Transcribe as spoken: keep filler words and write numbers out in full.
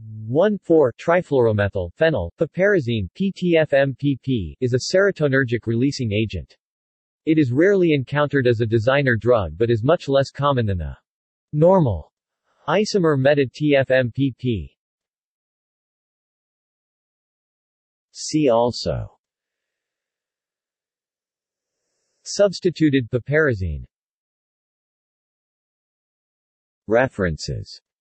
one four trifluoromethyl phenyl piperazine P T F M P P is a serotonergic releasing agent. It is rarely encountered as a designer drug but is much less common than the normal isomer meta T F M P P. See also: substituted piperazine. References